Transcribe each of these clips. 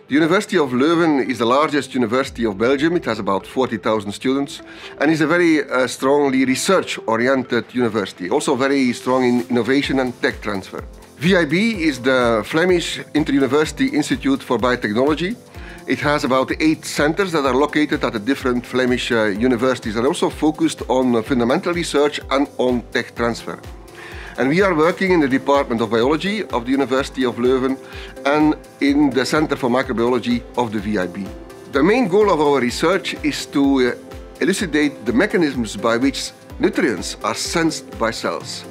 The University of Leuven is the largest university of Belgium. It has about 40,000 students and is a very strongly research-oriented university, also very strong in innovation and tech transfer. VIB is the Flemish Inter-University Institute for Biotechnology. It has about 8 centers that are located at the different Flemish universities and also focused on fundamental research and on tech transfer. And we are working in the Department of Biology of the University of Leuven and in the Center for Microbiology of the VIB. The main goal of our research is to elucidate the mechanisms by which nutrients are sensed by cells.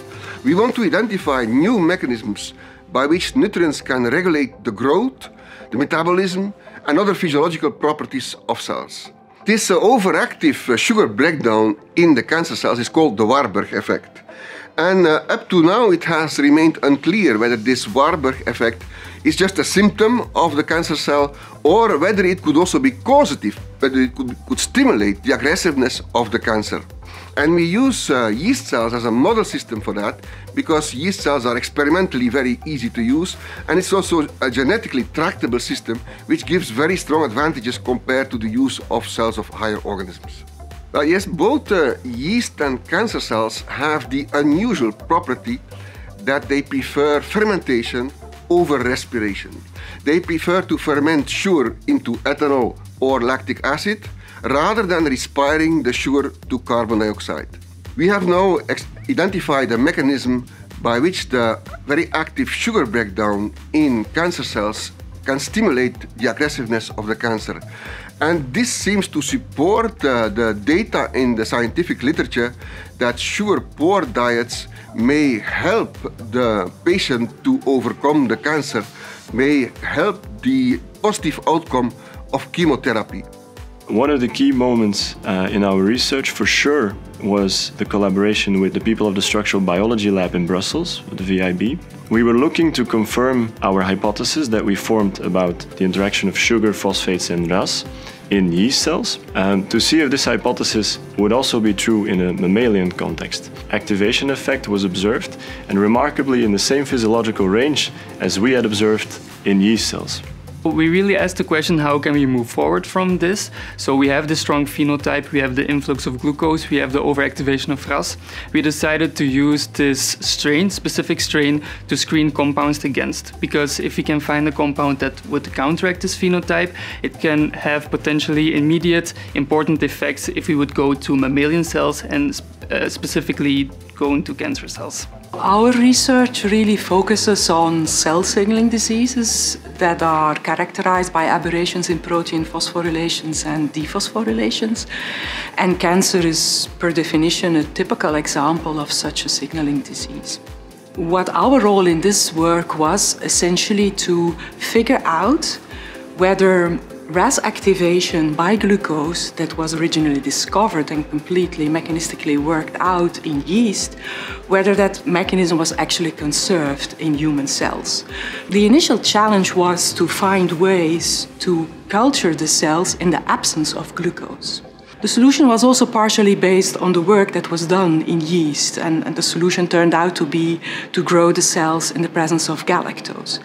We want to identify new mechanisms by which nutrients can regulate the growth, the metabolism, and other physiological properties of cells. This overactive sugar breakdown in the cancer cells is called the Warburg effect. And up to now it has remained unclear whether this Warburg effect is just a symptom of the cancer cell or whether it could also be causative, whether it could stimulate the aggressiveness of the cancer. And we use yeast cells as a model system for that because yeast cells are experimentally very easy to use and it's also a genetically tractable system which gives very strong advantages compared to the use of cells of higher organisms. Yes, both yeast and cancer cells have the unusual property that they prefer fermentation over respiration. They prefer to ferment sugar into ethanol or lactic acid rather than respiring the sugar to carbon dioxide. We have now identified a mechanism by which the very active sugar breakdown in cancer cells can stimulate the aggressiveness of the cancer. And this seems to support the data in the scientific literature that sugar-poor diets may help the patient to overcome the cancer, may help the positive outcome of chemotherapy. One of the key moments in our research for sure was the collaboration with the people of the Structural Biology Lab in Brussels, the VIB. We were looking to confirm our hypothesis that we formed about the interaction of sugar, phosphates and RAS in yeast cells, to see if this hypothesis would also be true in a mammalian context. Activation effect was observed, and remarkably in the same physiological range as we had observed in yeast cells. We really asked the question, how can we move forward from this? So we have the strong phenotype, we have the influx of glucose, we have the overactivation of RAS. We decided to use this specific strain, to screen compounds against. Because if we can find a compound that would counteract this phenotype, it can have potentially immediate important effects if we would go to mammalian cells and specifically go into cancer cells. Our research really focuses on cell signaling diseases that are characterized by aberrations in protein phosphorylations and dephosphorylations. And cancer is, per definition, a typical example of such a signaling disease. What our role in this work was essentially to figure out whether RAS activation by glucose that was originally discovered and completely mechanistically worked out in yeast, whether that mechanism was actually conserved in human cells. The initial challenge was to find ways to culture the cells in the absence of glucose. The solution was also partially based on the work that was done in yeast, and the solution turned out to be to grow the cells in the presence of galactose.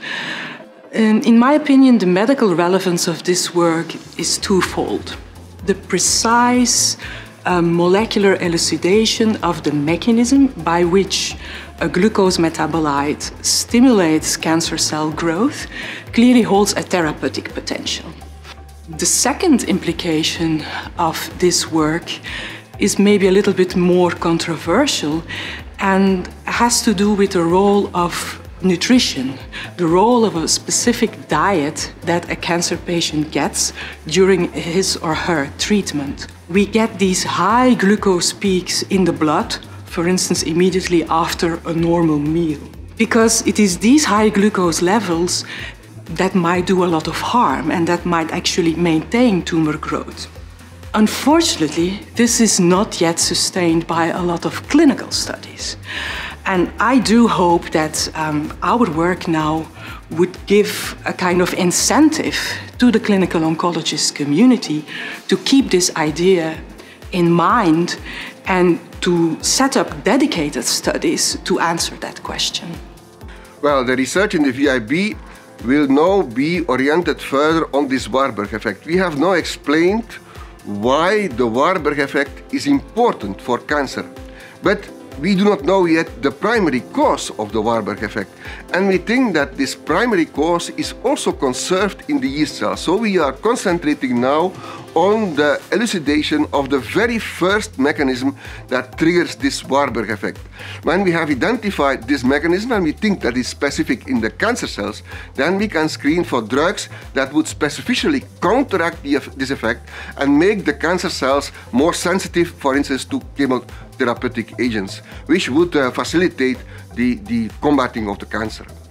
In my opinion, the medical relevance of this work is twofold. The precise molecular elucidation of the mechanism by which a glucose metabolite stimulates cancer cell growth clearly holds a therapeutic potential. The second implication of this work is maybe a little bit more controversial and has to do with the role of nutrition, the role of a specific diet that a cancer patient gets during his or her treatment. We get these high glucose peaks in the blood, for instance, immediately after a normal meal, because it is these high glucose levels that might do a lot of harm and that might actually maintain tumor growth. Unfortunately, this is not yet sustained by a lot of clinical studies. And I do hope that our work now would give a kind of incentive to the clinical oncologist community to keep this idea in mind and to set up dedicated studies to answer that question. Well, the research in the VIB will now be oriented further on this Warburg effect. We have now explained why the Warburg effect is important for cancer, but we do not know yet the primary cause of the Warburg effect, and we think that this primary cause is also conserved in the yeast cell. So we are concentrating now on the elucidation of the very first mechanism that triggers this Warburg effect. When we have identified this mechanism and we think that it's specific in the cancer cells, then we can screen for drugs that would specifically counteract this effect and make the cancer cells more sensitive, for instance, to chemotherapeutic agents, which would facilitate the combating of the cancer.